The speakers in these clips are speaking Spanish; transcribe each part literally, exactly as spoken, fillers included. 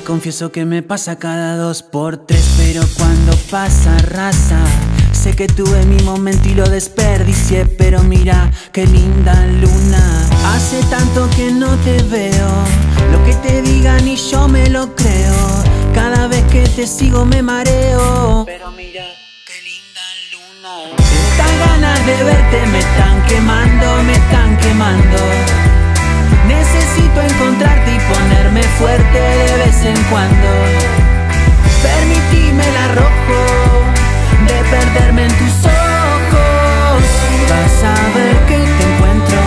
confieso que me pasa cada dos por tres, pero cuando pasa raza, sé que tuve mi momento y lo desperdicié, pero mira qué linda luna. Hace tanto que no te veo, lo que te digan y yo me lo creo. Cada vez que te sigo me mareo, pero mira qué linda luna. Estas ganas de verte me están quemando, me están quemando. Necesito encontrarte y ponerme fuerte de vez en cuando. Permitime el arrojo de perderme en tus ojos. Vas a ver que te encuentro.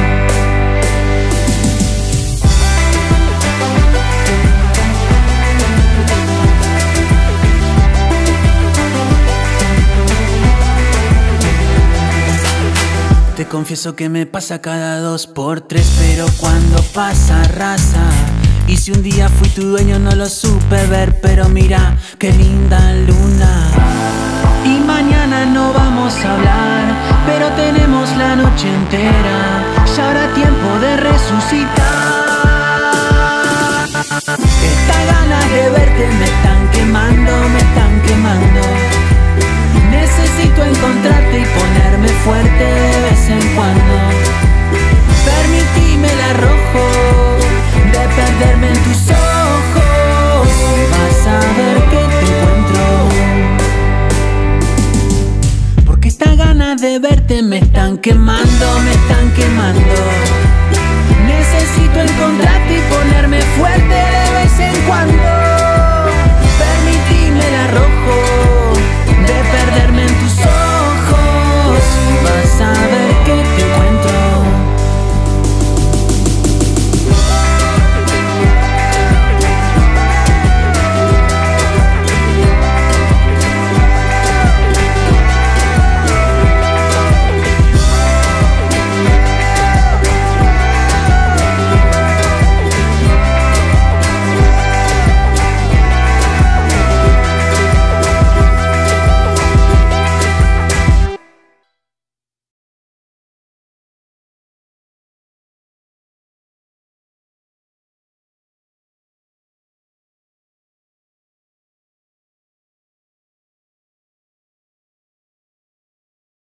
Te confieso que me pasa cada dos por tres, pero cuando pasa raza. Y si un día fui tu dueño no lo supe ver, pero mira qué linda luna. Y mañana no vamos a hablar, pero tenemos la noche entera. Ya habrá tiempo de resucitar. Estas ganas de verte me están quemando, me están quemando. Necesito encontrarte y ponerme fuerte de vez en cuando. Permitime el arrojo de perderme en tus ojos. Vas a ver que te encuentro. Porque estas ganas de verte me están quemando, me están quemando. Necesito encontrarte y ponerme fuerte